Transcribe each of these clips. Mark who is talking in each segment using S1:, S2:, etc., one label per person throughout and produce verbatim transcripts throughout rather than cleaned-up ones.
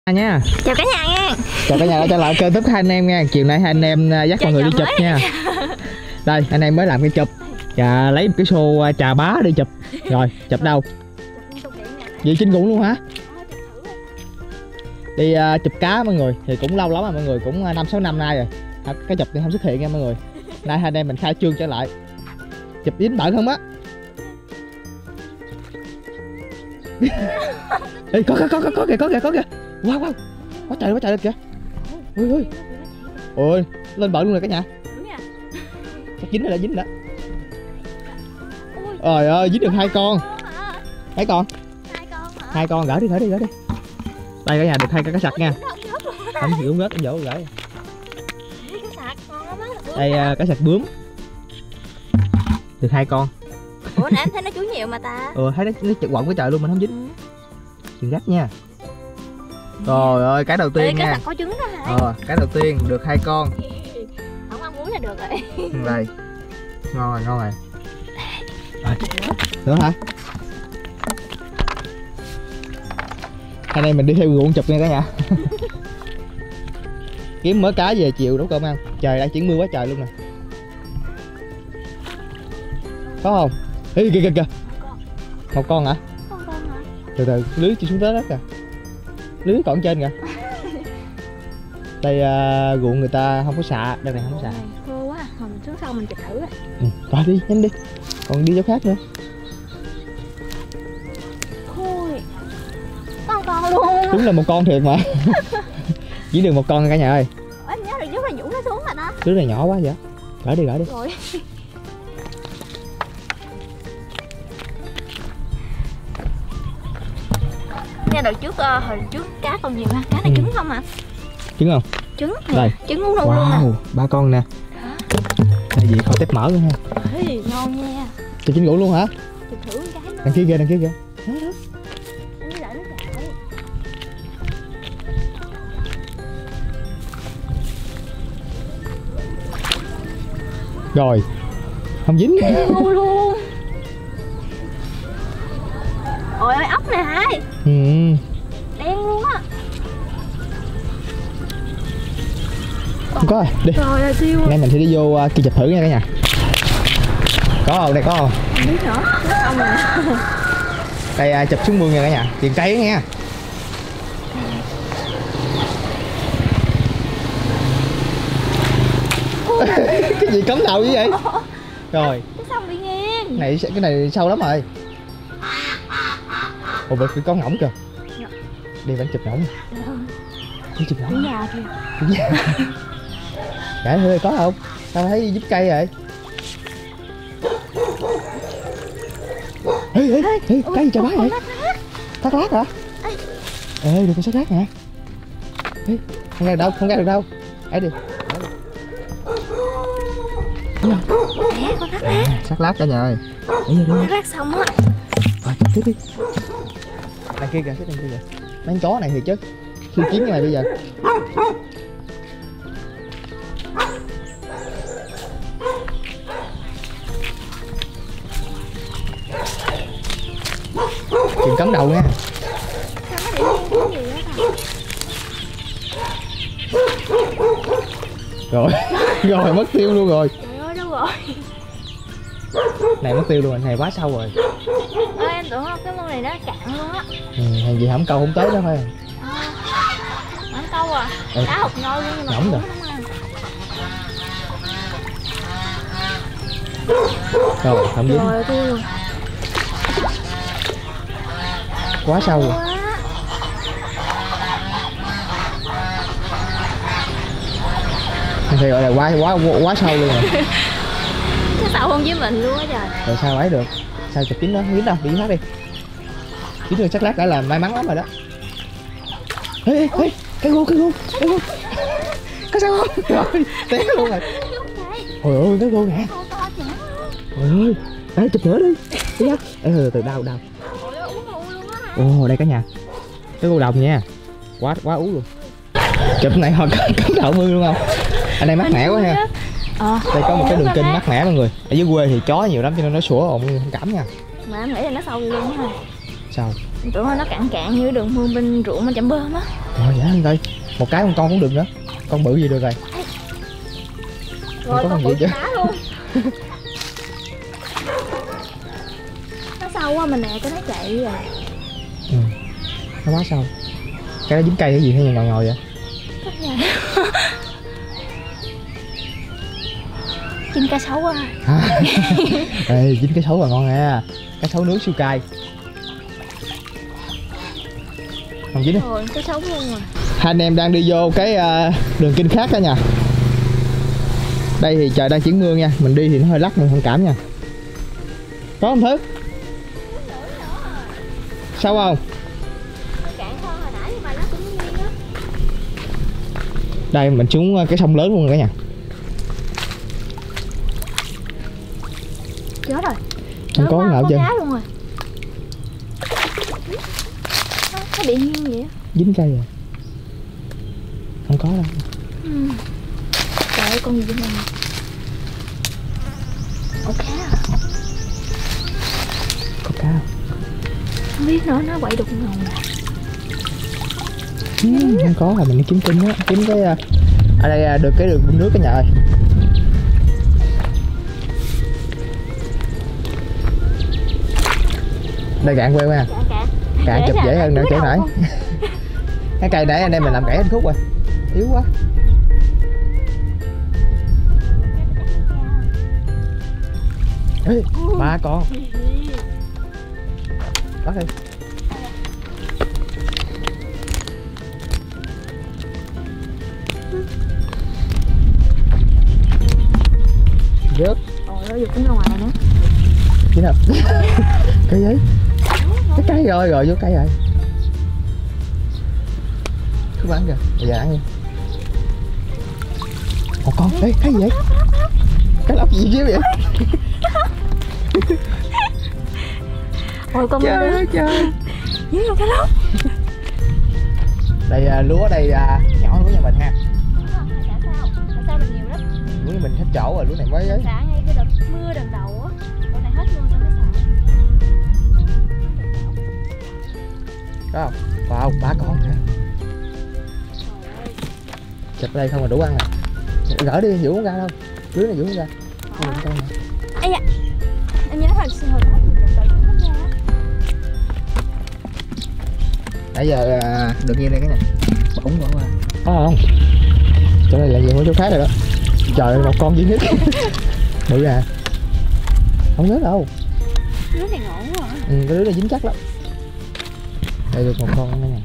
S1: Nha.
S2: Chào cả nhà nha.
S1: Chào cả nhà đã trở lại kênh Túp hai anh em nha. Chiều nay hai anh em dắt mọi người đi chụp nha. Đây anh em mới làm cái chụp và lấy một cái xô trà bá đi chụp. Rồi chụp đâu? Vậy trên ruộng luôn hả? Đi uh, chụp cá mọi người thì cũng lâu lắm rồi mọi người, cũng năm sáu năm nay rồi. Cái chụp thì không xuất hiện nha mọi người. Nay hai anh em mình khai trương trở lại. Chụp dính bận không á? Ê, có có có có có kìa có kìa có kìa. Wow wow. Quá trời quá trời lên kìa. Ôi ôi. Ôi, lên bờ luôn rồi cả nhà. Chắc dính rồi đã dính đó. Trời ơi, dính được hai con. Mấy con? Hai con hả? Hai con, gỡ đi gỡ đi gỡ đi. Đây cả nhà được hai con cá sặc nha. Không chịu rớt em dỗ gỡ. Đây cá sặc bướm. Được hai con.
S2: Ủa nãy em thấy nó chú nhiều mà ta.
S1: Ừ, thấy nó nó quẩn cái trời luôn mình không dính. Chừng gắt nha. Trời ơi, cái đầu tiên Ê, nha.
S2: Có trứng đó hả?
S1: Ờ, cái đầu tiên được hai con.
S2: Không ăn muối là được rồi.
S1: Đây. Ngon rồi, ngon rồi. Rồi. Nữa hả? Hôm nay mình đi theo ruộng chụp nha cả nhà. Kiếm mớ cá về chiều nấu cơm ăn. Trời đang chuyển mưa quá trời luôn nè. Có không? Ê kìa kìa kìa. Một con hả?
S2: Con con hả?
S1: Từ từ, lưới chưa xuống tới đất kìa. Lưới còn trên kìa. Đây uh, ruộng người ta không có xạ, đây này không có xạ.
S2: Khô quá, hồi mình xuống sau mình chụp thử rồi.
S1: Ừ, rồi đi, nhanh đi. Còn đi chỗ khác nữa.
S2: Khôi. Con con luôn.
S1: Đúng là một con thiệt mà. Chỉ được một con cả nhà ơi.
S2: Ủa, em nhớ được trước là Dũng nó xuống rồi đó.
S1: Lưới này nhỏ quá vậy. Gỡ đi gỡ đi.
S2: Rồi. Nha đợt trước uh, hồi trước cá còn nhiều ha, cá này ừ. Trứng không hả?
S1: Trứng không?
S2: Trứng.
S1: Đây.
S2: Trứng uống
S1: wow, luôn nè. Ba con nè. Đây gì kho tép mỡ luôn ha.
S2: Ê, ngon nha.
S1: Cho trứng ngủ luôn hả?
S2: Chụp thử cái nữa.
S1: Đằng kia kìa, đằng kia kìa. Đó đó. Rồi. Không dính.
S2: Ngon luôn. Ôi ơi ốc nè hai.
S1: Ừ.
S2: Đen luôn á.
S1: Không có rồi, đi.
S2: Trời ơi tiêu.
S1: Nay mình sẽ đi vô uh, kia chụp thử nha cả nhà. Có không? Đây có không?
S2: Không biết nữa, không rồi.
S1: Đây uh, chụp xuống mương nha cả nhà, tiền cây đó nha. Cái gì cấm đầu như vậy? Rồi.
S2: Cái sông bị nghiêng.
S1: Này cái này sâu lắm rồi. Ồ bực có ngỗng kìa. Đi vẫn chụp ngỗng. Đi chụp ngỗng.
S2: Ở nhà kìa.
S1: Ở nhà. Dạ hơi có không? Sao thấy giúp cây rồi? Ê ê ê, cây gì chà bá vậy? Thác lát hả? Ê đừng có sát lát nè. Ê, không ra được đâu, không ra được đâu. Ấy đi.
S2: Nè, con thác lát.
S1: Sát lát cả nhà ơi.
S2: Thác lát xong á.
S1: Rồi, tiếp đi. Đằng kia kìa, đằng kia kìa. Mấy con chó này thì chứ. Khi kiếm cái này bây giờ. Đừng cắm đầu nha. Rồi, rồi mất tiêu luôn rồi.
S2: Trời ơi đâu rồi.
S1: Này mất tiêu luôn, này quá sâu rồi.
S2: Ê, em tưởng cái mương này nó cạn luôn á.
S1: Ừ, hàng gì không câu không tới đó thôi.
S2: Không câu à? Ừ. Cá hụt nôi luôn nhưng mà
S1: nóng rồi. Rồi, không dính.
S2: Rồi, tiêu luôn.
S1: Quá sâu rồi. Thì gọi là quá quá quá sâu luôn rồi.
S2: Cái sâu không với mình luôn á trời.
S1: Rồi sao ấy được? Sao chụp kín đó, không dính đâu, đi khác đi. Kín rồi chắc lát đã là may mắn lắm rồi đó. Ê ê ê, cái gô cái gô cái gô. Có sao không? Rồi, té luôn rồi. Ôi ơi, cái gô nè. Ôi ơi, ê chụp nữa đi. Đi ra. Ê từ từ đau đau. Ồ đây cả nhà. Cái gô đồng nha. Quá quá ú luôn. Chụp này hoặc cắm đầu mưa luôn không? Anh đây mát mẻ quá ha.
S2: Ờ,
S1: đây có một cái đường kinh mát mẻ mọi người. Ở dưới quê thì chó nhiều lắm cho nên nó sủa ồn không cảm nha.
S2: Mà em nghĩ là nó sâu luôn ha.
S1: Sao?
S2: Tưởng nó cạn cạn như đường mương bên ruộng bên chậm bơm á.
S1: Rồi dạ anh coi, một cái con con cũng được nữa, con bự gì được rồi.
S2: Rồi
S1: có
S2: con
S1: gì
S2: bự
S1: chứ.
S2: cá luôn. Nó sâu quá mình nè, cái nó chạy rồi.
S1: Ừ. Nó quá sâu. Cái đó dính cây cái gì hay ngồi ngồi vậy?
S2: Chim cá sấu á.
S1: Ê, dính cái sấu là ngon nha. Cái sấu nướng siêu cay. Không dính á.
S2: Rồi cá sấu luôn rồi.
S1: Hai anh em đang đi vô cái uh, đường kinh khác đó nha. Đây thì trời đang chuyển mưa nha, mình đi thì nó hơi lắc mình thông cảm nha. Có không Thứ? Sao không?
S2: Cạn hơn hồi nãy nhưng mà nó cũng nguyên á.
S1: Đây mình xuống cái sông lớn luôn rồi cả nhà.
S2: Chết rồi.
S1: Không có nào chứ.
S2: Cá luôn rồi. Nó, nó bị nghiêng vậy á.
S1: Dính cây rồi. Không có đâu.
S2: Ừ. Trời ơi con gì vậy mình. Ồ cá à?
S1: Có cá không?
S2: Không biết nữa, nó quậy đục ngầu nè.
S1: Ừ, không có là mình đi kiếm kinh á, kiếm cái ở đây được cái đường bơm nước cả nhà ơi. Đây cạn queo nha.
S2: Cạn
S1: Cạn chụp dễ hơn nữa chỗ nãy. Cái cây nãy anh em mình làm gãy anh khúc rồi, yếu quá. Ê, ba con. Bắt đi. Rớt.
S2: Ôi nó giật cũng ra ngoài nữa.
S1: Chứ nào. Cái gì? Cái cây rồi rồi vô cây rồi. Cứ bắn kìa, bây giờ ăn đi. Một con, ê cái gì vậy? Cái lóc gì chứ vậy?
S2: Ôi con
S1: Trời ơi trời.
S2: dưới luôn cái lóc.
S1: Đây à, lúa đây à, nhỏ lúa nhà mình ha.
S2: Tại sao? Tại sao mình nhiều lắm?
S1: Lúa nhà mình hết chỗ rồi, lúa này mới ấy.
S2: Xả ngay cái đợt mưa đợt đầu á. Con này hết luôn tao mới xả.
S1: Có không? Wow, ba con hả? Chụp đây không là đủ ăn nè. Gỡ đi, Vũ không ra đâu. Lưới này Vũ không ra. Không được con nè.
S2: Ây da. Em nhớ hồi hồi đó mình chụp đợt hết ra.
S1: Nãy giờ à, được nhiêu đây cái này? Bỗng bỏ qua. Có không? Chỗ này là gì mấy chỗ khác rồi đó. Trời ơi, một con duy nhất. Bự à. Không nhớ đâu.
S2: Lưới này ngộ quá à.
S1: Ừ, cái lưới này dính chắc lắm. Đây được một con nữa nè.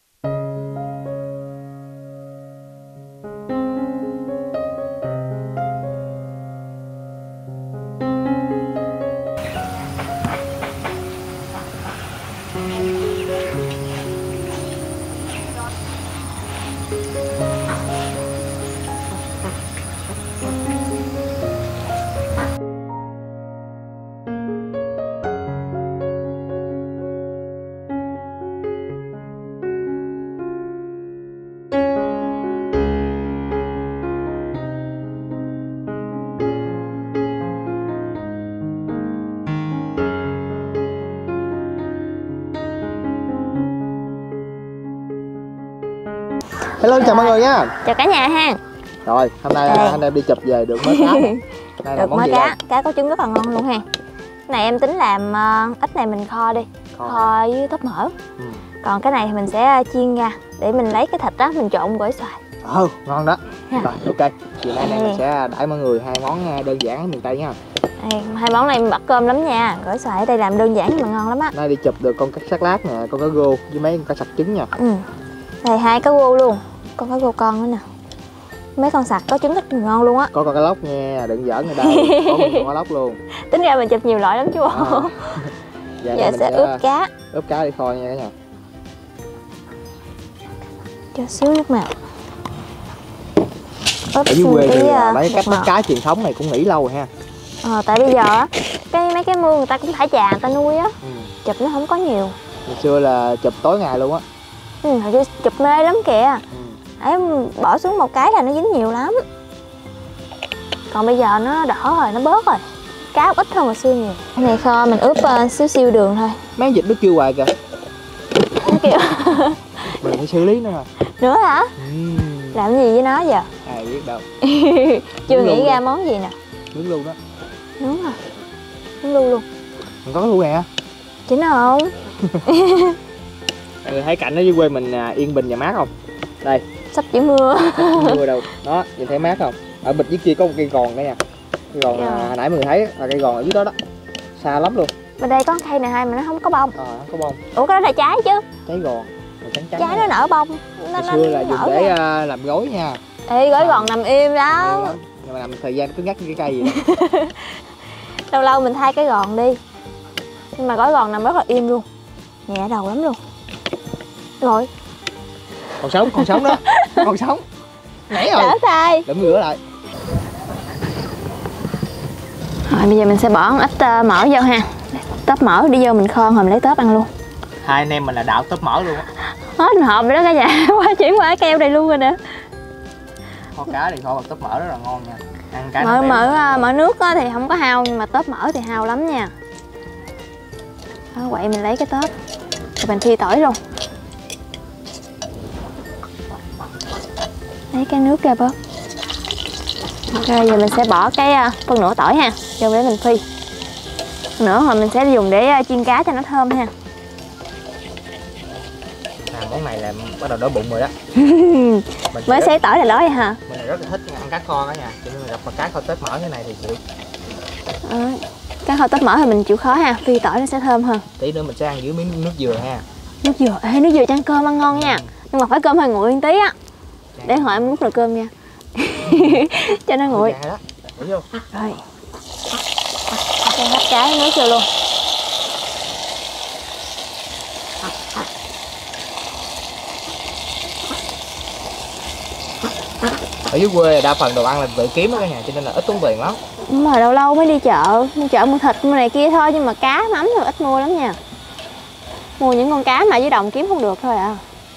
S1: Hello, chào mọi người nha.
S2: Chào cả nhà ha.
S1: Rồi, hôm nay
S2: Đây.
S1: anh em đi chụp về được mới cá nè. Đây là
S2: Được
S1: món
S2: mới
S1: gì
S2: cá,
S1: đây?
S2: cá có trứng rất là ngon luôn ha. Cái này em tính làm uh, ít này mình kho đi,
S1: Kho.
S2: kho với tóp mỡ.
S1: Ừ.
S2: Còn cái này thì mình sẽ chiên ra để mình lấy cái thịt đó mình trộn gỏi xoài.
S1: Ồ, ngon đó.
S2: Ha.
S1: Rồi, ok. Chiều nay anh em
S2: Đây.
S1: mình sẽ đãi mọi người hai món đơn giản ở miền Tây nha.
S2: Đây, hai món này mình bắt cơm lắm nha. Gỏi xoài ở đây làm đơn giản nhưng mà ngon lắm á.
S1: Nay đi chụp được con cắt sát lát nè, con cá rô với mấy con cá sặc trứng nha.
S2: Ừ. Đây hai cá rô luôn, con cá rô con nữa nè. Mấy con sặc có trứng rất ngon luôn á.
S1: Có con cá lóc nha, đừng giỡn ở đây. Có một con cá lóc luôn.
S2: Tính ra mình chụp nhiều loại lắm chú.
S1: À. Giờ,
S2: Giờ
S1: mình
S2: sẽ ướp cá.
S1: Ướp cá đi kho nha cả nhà.
S2: Cho xíu nước màu. Ướp
S1: Ở dưới quê thì
S2: tí, uh,
S1: lấy cách
S2: bột
S1: bắt
S2: ngọt.
S1: cá truyền thống này cũng nghỉ lâu rồi ha.
S2: Ờ, tại bây giờ á, cái mấy cái mương người ta cũng thả trà người ta nuôi á,
S1: Ừ.
S2: chụp nó không có nhiều.
S1: Hồi xưa là chụp tối ngày luôn á.
S2: Ừ, hồi xưa chụp mê lắm kìa.
S1: Ừ.
S2: Ấy bỏ xuống một cái là nó dính nhiều lắm. Còn bây giờ nó đỏ rồi, nó bớt rồi. Cá ít hơn hồi xưa nhiều. Cái này kho mình ướp uh, xíu xíu đường thôi.
S1: Mấy vịt nó kêu hoài kìa.
S2: kêu.
S1: Mình phải xử lý nó rồi.
S2: Nữa hả?
S1: Ừ.
S2: Làm gì với nó giờ?
S1: Ai biết đâu.
S2: Chưa
S1: Nướng
S2: nghĩ
S1: luôn
S2: ra
S1: đi.
S2: món gì nè.
S1: Nướng luôn đó.
S2: Nướng hả? Nướng luôn luôn.
S1: Mình có cái luôn nè.
S2: Chính không?
S1: Mọi người thấy cảnh ở dưới quê mình à, yên bình và mát không? Đây.
S2: Sắp chỉ mưa.
S1: Không mưa đâu. Đó, nhìn thấy mát không? Ở bịch dưới kia có một cây gòn đó nha. Cây gòn
S2: Dạ.
S1: à, hồi nãy mọi người thấy là cây gòn ở dưới đó đó. Xa lắm luôn.
S2: Bên đây có cây này hay mà nó không có bông.
S1: Ờ, không có bông.
S2: Ủa cái đó là trái chứ.
S1: Trái gòn. Màu trắng trắng.
S2: Trái nó nở bông. Nó,
S1: Hồi
S2: nó
S1: xưa là dùng
S2: nở
S1: để
S2: ra.
S1: à, làm gối nha.
S2: Ê gói gòn nằm im
S1: Hay
S2: đó.
S1: lắm. Nhưng mà làm thời gian cứ ngắt cái cây vậy đó.
S2: Lâu lâu mình thay cái gòn đi. Nhưng mà gói gòn nằm rất là im luôn. Nhẹ đầu lắm luôn. Rồi.
S1: Còn sống, còn sống đó. Còn sống. Nãy rồi.
S2: Đỡ tay.
S1: Đừng rửa lại.
S2: Rồi bây giờ mình sẽ bỏ một ít uh, mỡ vô ha. Tóp mỡ đi vô mình kho rồi mình lấy tóp ăn luôn.
S1: Hai anh em mình là đạo tóp mỡ luôn á.
S2: Hết hộp rồi đó cả nhà. Qua chuyển qua cái keo này luôn rồi nè.
S1: Kho cá thì kho bằng tóp mỡ rất là ngon nha. Ăn cá
S2: Mỡ
S1: nó
S2: mỡ
S1: béo.
S2: uh, mỡ nước á thì không có hao nhưng mà tóp mỡ thì hao lắm nha. Đó, quậy mình lấy cái tóp rồi mình phi tỏi luôn. Lấy cái nước ra bớt. Rồi giờ mình sẽ bỏ cái uh, phân nửa tỏi ha vô để mình phi. Phân nửa rồi mình sẽ dùng để uh, chiên cá cho nó thơm ha.
S1: À, món này là bắt đầu đói bụng rồi đó. Mình
S2: Mới
S1: rất,
S2: xé tỏi là đói hả?
S1: mình là rất là thích ăn cá kho cả nhà, cho nên là gặp mà cá kho tết mỡ thế này thì chịu.
S2: À, cá kho tết mỡ thì mình chịu khó ha, phi tỏi nó sẽ thơm hơn.
S1: Tí nữa mình sẽ ăn dưới miếng nước dừa ha.
S2: Nước dừa, ê, nước dừa chan cơm ăn ngon nha. Nhưng mà phải cơm hơi nguội một tí á. Để hỏi em múc nồi cơm nha. Cho nó nguội.
S1: Đó. Bỏ vô.
S2: Rồi. Cho hết cái nước vô luôn.
S1: Ở dưới quê đa phần đồ ăn là tự kiếm đó cả nhà, cho nên là ít tốn tiền lắm.
S2: Nhưng mà lâu lâu mới đi chợ, đi chợ mua thịt mua này kia thôi, nhưng mà cá mắm thì ít mua lắm nha. Mua những con cá mà dưới đồng kiếm không được thôi à.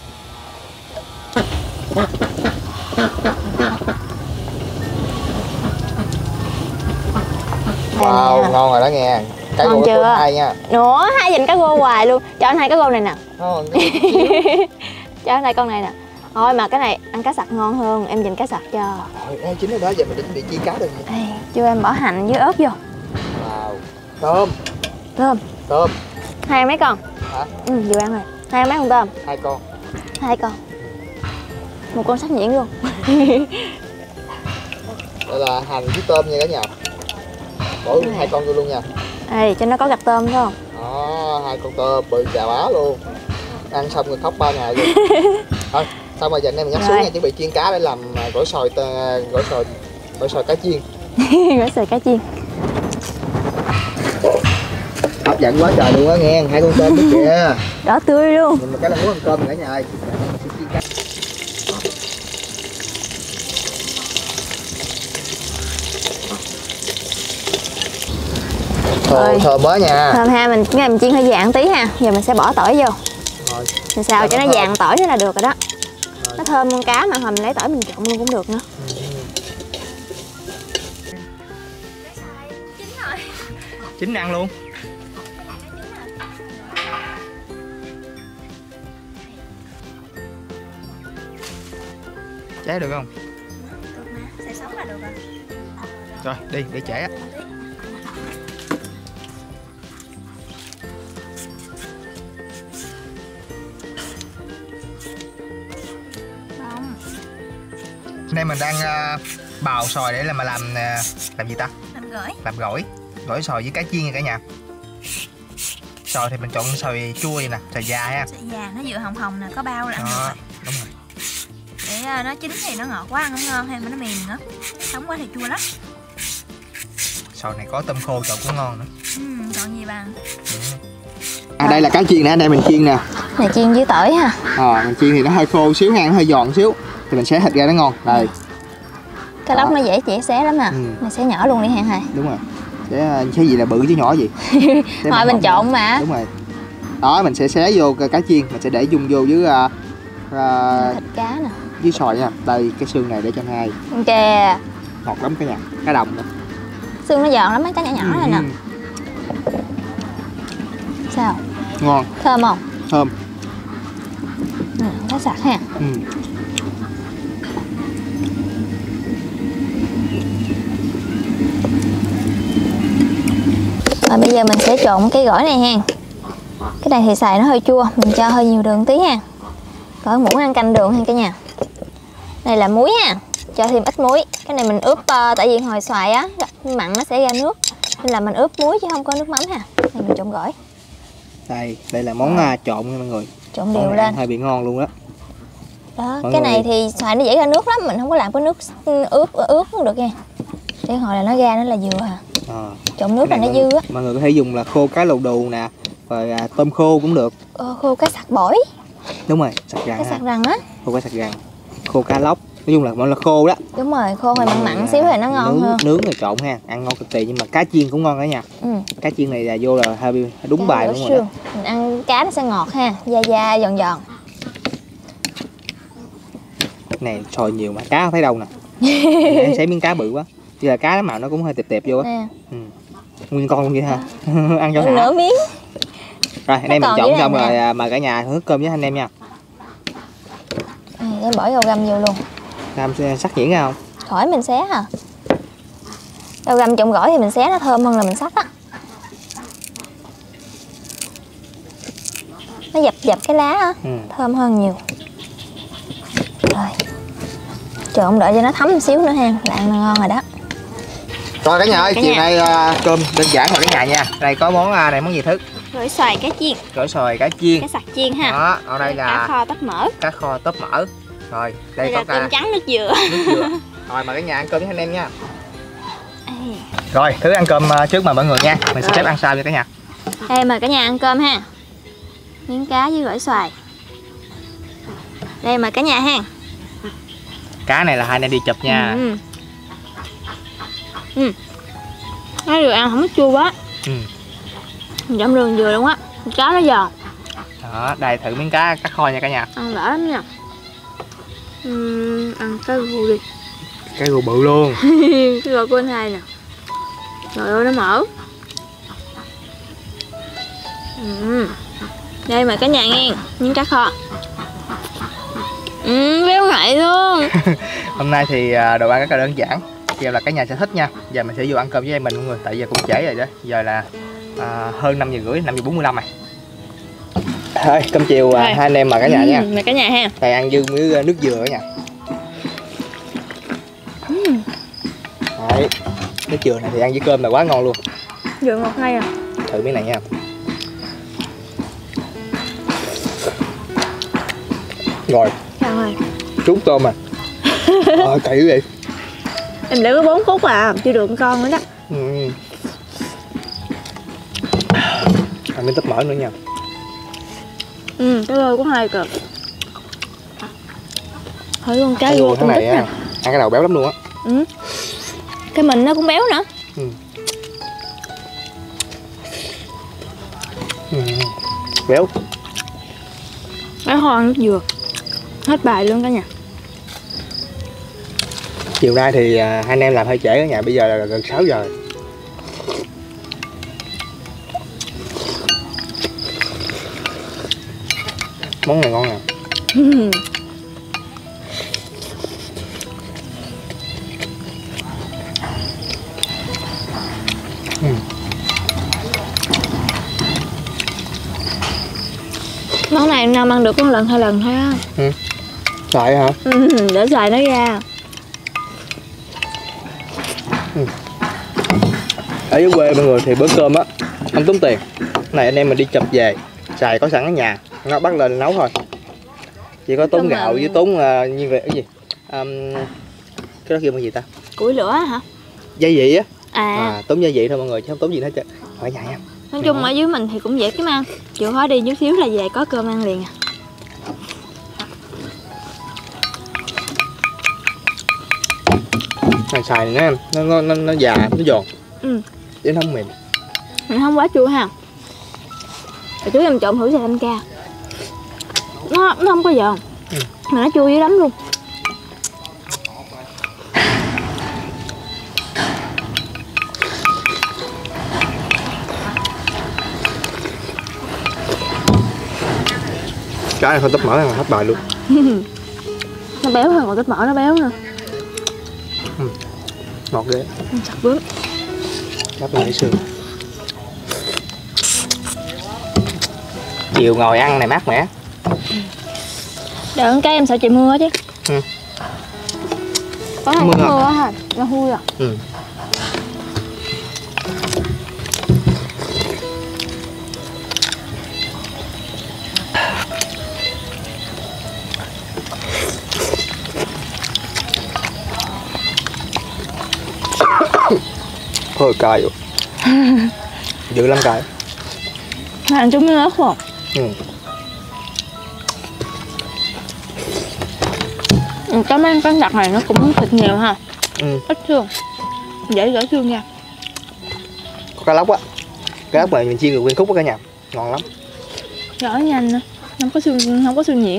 S1: Wow, ngon rồi đó nghe. Cá
S2: Ngon
S1: rô
S2: chưa?
S1: hay nha.
S2: Nữa, hai dành cá rô hoài luôn. Cho anh hai cá rô này nè.
S1: Ngon.
S2: Cho anh hai con này nè. Thôi mà cái này ăn cá sặc ngon hơn, em dành cá sặc cho.
S1: Rồi, ê, chính rồi đó, giờ mình chuẩn bị chiên cá được nha.
S2: Ê, cho em bỏ hành với ớt vô.
S1: Wow. Tôm.
S2: Tôm.
S1: Tôm.
S2: Hai mấy con?
S1: Hả?
S2: Ừ, vừa ăn rồi. Hai mấy con tôm?
S1: Hai con.
S2: Hai con. Một con sắc nhuyễn luôn.
S1: Đây là hành với tôm nha cả nhà. Bỏ hai con vô luôn nha.
S2: Ê, cho nó có gạch tôm phải không?
S1: Đó, hai con tôm bự chà bá luôn. Ăn xong rồi khóc ba ngày luôn. Thôi, xong rồi giờ anh em mình nhắc xuống nha, chuẩn bị chiên cá để làm gỏi sồi gỏi sồi gỏi sồi cá chiên.
S2: Gỏi sồi cá chiên.
S1: Hấp dẫn quá trời luôn á nghe, hai con tôm đó kìa.
S2: Đỏ tươi luôn.
S1: Mình một cái là muốn ăn cơm rồi cả nhà ơi. Chiên cá. Thơm, thơm quá nha.
S2: Thơm ha, mình cái này mình chiên hơi vàng tí ha. Giờ mình sẽ bỏ tỏi vô.
S1: Rồi.
S2: Mình xào cho nó
S1: thơm.
S2: vàng tỏi nữa là được rồi đó.
S1: Rồi.
S2: Nó thơm con cá mà hồi mình lấy tỏi mình trộn luôn cũng được nữa.
S1: Chín ăn luôn. Cháy được không?
S2: Được mà, sẽ sống là được rồi.
S1: Rồi, đi, để trễ á.
S2: Không.
S1: Đây mình đang uh, bào sòi để làm mà làm uh, làm gì ta?
S2: Làm gỏi.
S1: Làm gỏi. Gỏi sòi với cá chiên nha cả nhà. Sòi thì mình chọn sòi chua vậy nè, sòi già ha.
S2: Sợi già nó vừa hồng hồng nè, có bao là ăn được
S1: Đó,
S2: rồi.
S1: đúng rồi.
S2: Để nó chín thì nó ngọt quá ăn không ngon hay mà nó mềm nữa. Sống quá thì chua lắm.
S1: Sòi này có tôm khô trộn cũng ngon nữa.
S2: Ừ, còn gì bằng.
S1: À, đây là cá chiên nè, anh em mình chiên nè.
S2: Này chiên với tỏi ha.
S1: À, mình chiên thì nó hơi khô xíu ha, nó hơi giòn xíu. Thì mình xé thịt ra nó ngon. Đây.
S2: Cái lóc nó dễ dễ xé lắm nè.
S1: Ừ.
S2: Mình xé nhỏ luôn đi hả hai.
S1: Đúng rồi. Xé cái gì là bự chứ nhỏ gì.
S2: Thôi mình trộn mà.
S1: Đúng rồi. Đó, mình sẽ xé vô cá chiên, mình sẽ để dung vô với uh, uh,
S2: Thịt cá nè.
S1: với sòi nha. Đây cái xương này để cho hai.
S2: Kìa.
S1: Ngọt lắm cả nhà. Cá đồng nữa.
S2: Xương nó giòn lắm, mấy cái nhỏ nhỏ này nè.
S1: Ừ.
S2: Sao?
S1: Ngon,
S2: Thơm không?
S1: thơm.
S2: Nó sạch ha.
S1: Ừ.
S2: Rồi bây giờ mình sẽ trộn cái gỏi này ha. Cái này thì xài nó hơi chua, mình cho hơi nhiều đường tí ha. Gỏi muỗng ăn canh đường ha cả nhà. Đây là muối ha, cho thêm ít muối. Cái này mình ướp uh, tại vì hồi xoài á mặn nó sẽ ra nước, nên là mình ướp muối chứ không có nước mắm ha. Đây mình trộn gỏi.
S1: Đây, đây là món à. trộn nha mọi người.
S2: Trộn đều lên.
S1: Hơi bị ngon luôn đó.
S2: Đó,
S1: mọi
S2: cái
S1: người...
S2: này thì xoài nó dễ ra nước lắm, mình không có làm cái nước ướp ướp cũng được nha. Để hồi là nó ra nó là vừa hả? À. Trộn nước là nó dư á.
S1: Mọi người có thể dùng là khô cá lầu đù nè, rồi à, tôm khô cũng được.
S2: Ờ, khô cá sặc bổi.
S1: Đúng rồi, sặc rằn.
S2: Cá sặc rằn á.
S1: Khô cá sặc rằn, khô cá lóc. Nói chung là món là khô đó.
S2: Đúng rồi, khô hay mặn mặn xíu thì nó ngon
S1: nướng,
S2: hơn.
S1: Nướng rồi trộn ha, ăn ngon cực kỳ. Nhưng mà cá chiên cũng ngon cả nha. Ừ. Cá chiên này là vô là hơi đúng cá bài đúng rồi đó.
S2: Mình ăn cá nó sẽ ngọt ha, da da giòn giòn.
S1: Này sòi nhiều mà cá không thấy đâu nè. Ăn xé miếng cá bự quá. Chỉ là cá màu nó cũng hơi tẹp tẹp vô á. Ừ. Nguyên con luôn vậy ha. Ăn cho
S2: nửa miếng.
S1: Rồi anh em mình trộn xong rồi mời cả nhà hứa cơm với anh em nha.
S2: À, em bỏ rau găm vô luôn.
S1: Làm sắc nhuyễn không?
S2: Khỏi mình xé hả? Rau găm trộn gỏi thì mình xé nó thơm hơn là mình sắc á. Nó dập dập cái lá á, ừ. Thơm hơn nhiều. Rồi trộn đợi cho nó thấm một xíu nữa ha, là ăn ngon rồi đó.
S1: Rồi cả nhà ơi, chiều nay uh, cơm đơn giản rồi cả nhà nha. Đây có món uh, này món gì Thức?
S2: Gỏi xoài cá chiên.
S1: Gỏi xoài cá chiên.
S2: Cá sặc chiên ha.
S1: Đó, ở đây là
S2: cá kho tấp mỡ.
S1: Cá kho tấp mỡ. Rồi, đây, đây có
S2: là
S1: cá...
S2: cơm trắng nước dừa.
S1: Nước dừa. Rồi mời cả nhà ăn cơm với anh em nha. Rồi, Thứ ăn cơm trước mà mọi người nha. Mình sẽ xếp ăn sau cho cả nhà.
S2: Đây mời cả nhà ăn cơm ha. Miếng cá với gỏi xoài. Đây mời cả nhà ha.
S1: Cá này là hai anh em đi chụp nha.
S2: Ừ. Ừ. Cái vừa ăn không có chua quá. Ừ. Chấm đường vừa luôn á. Cá nó giòn.
S1: Đó, đây thử miếng cá cá kho nha cả nhà.
S2: Ăn đỡ lắm nha. Uhm, ăn cái gu đi.
S1: Cái gu bự luôn.
S2: Cái gu của anh hai nè. Trời ơi nó mỡ. Uhm. Đây mời cả nhà nghe miếng cá kho. Ừ, béo ngậy luôn.
S1: Hôm nay thì đồ ăn rất là đơn giản. Giờ là cả nhà sẽ thích nha. Giờ mình sẽ vô ăn cơm với em mình mọi người. Tại giờ cũng trễ rồi đó. Giờ là à, hơn năm giờ rưỡi, năm giờ bốn mươi lăm rồi. Thôi, cơm chiều à, hai anh em mà cả nhà nha.
S2: Mời cả nhà ha.
S1: Thầy ăn dư với nước dừa cả nhà. Ừ. Đấy, nước dừa này thì ăn với cơm là quá ngon luôn.
S2: Dừa ngọt hay à.
S1: Thử miếng này nha. Rồi.
S2: Sao rồi?
S1: Trút tôm à. Ờ, kỹ vậy.
S2: Em để có bốn phút à, chưa được con nữa đó.
S1: Ừ. Ăn miếng tấp mỡ nữa nha.
S2: Ừ, cái lôi của hai cực. Thôi luôn cái vô
S1: cái này á, ăn cái đầu béo lắm luôn á.
S2: Ừ. Cái mình nó cũng béo nữa. Ừ.
S1: Ừ. Béo.
S2: Béo hơn nước dừa. Hết bài luôn cả nhà.
S1: Chiều nay thì à, hai anh em làm hơi trễ ở nhà, bây giờ là gần sáu giờ. Món này ngon nè. Ừ. Ừ.
S2: Món này năm ăn được có một lần hai lần thôi á.
S1: Ừ. Xoài hả?
S2: Ừ, để xoài nó ra.
S1: Ừ. Ở dưới quê mọi người thì bữa cơm á không tốn tiền. Này anh em mình đi chụp về, xài có sẵn ở nhà, nó bắt lên nấu thôi. Chỉ có tốn gạo với tốn uh, như vậy cái gì? Um, cái đó kêu bằng gì ta?
S2: Củi lửa hả?
S1: Gia vị á.
S2: À.
S1: à tốn gia vị thôi mọi người chứ không tốn gì hết trơn. Ở nhà nha.
S2: Nói chung ở dưới mình thì cũng dễ kiếm ăn. Chịu khó đi chút xíu là về có cơm ăn liền à.
S1: Này xài này nó nó nó, nó già, nó giòn. Ừ. Chứ nó không mềm.
S2: Mình không quá chua ha. Rồi chú em trộn thử xài thanh ca. Nó nó không có giòn. Ừ. Mà nó chua dữ lắm luôn.
S1: Cái này không tấp mỡ là hết bài luôn.
S2: Nó béo hơn, còn thịt mỡ nó béo nè.
S1: Ừ. Ngọt ghê.
S2: Sặc bướm.
S1: Gắp lên xương. Chiều ngồi ăn này mát mẻ.
S2: Đợi ăn cái em sợ trời mưa chứ.
S1: Ừ.
S2: Có hai
S1: Mưa.
S2: mưa á hả? Nó hôi à.
S1: Ừ. Thôi cay rồi. Dữ lắm cay.
S2: Ăn chúng nó ớt không?
S1: Ừ.
S2: Ừ, cái mấy con giặt này nó cũng thịt nhiều ha.
S1: Ừ.
S2: Ít xương. Dễ gỡ xương ra.
S1: Có cá lóc á. Cá lóc này mình chiên được nguyên khúc á cả nhà. Ngon lắm.
S2: Gỡ nhanh nè. Không có xương, không có xương nhuyễn.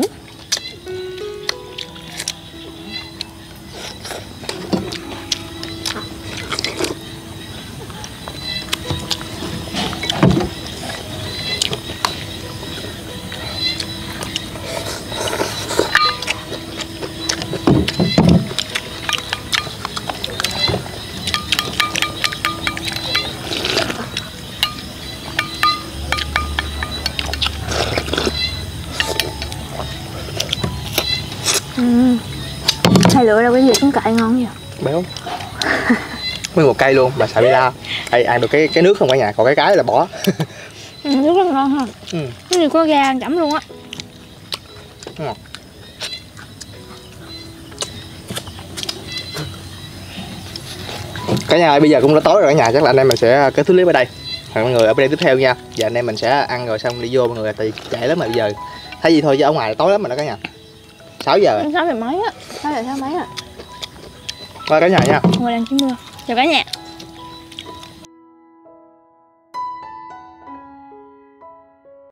S2: Ừ. Hai lựa đâu cái gì cũng cay ngon vậy.
S1: Béo. Nguyên một cây luôn mà sợ bị la. Đây ăn được cái cái nước không cả nhà, còn cái cái là bỏ.
S2: Ừ, nước rất ngon ha.
S1: Ừ.
S2: Cái này có ga ăn chẩm luôn á.
S1: Ngon. Cả nhà ơi, bây giờ cũng đã tối rồi cả nhà, chắc là anh em mình sẽ kết thúc clip ở đây. Hẹn mọi người ở video tiếp theo nha. Giờ anh em mình sẽ ăn rồi xong đi vô mọi người, thì chạy lắm mà bây giờ thấy gì thôi chứ ở ngoài là tối lắm mà đó cả nhà. Sáu giờ rồi.
S2: Sáu giờ mấy á, sáu giờ sáu mấy á.
S1: Thôi cả nhà nha.
S2: Ngồi đang chín mưa. Chào cả nhà.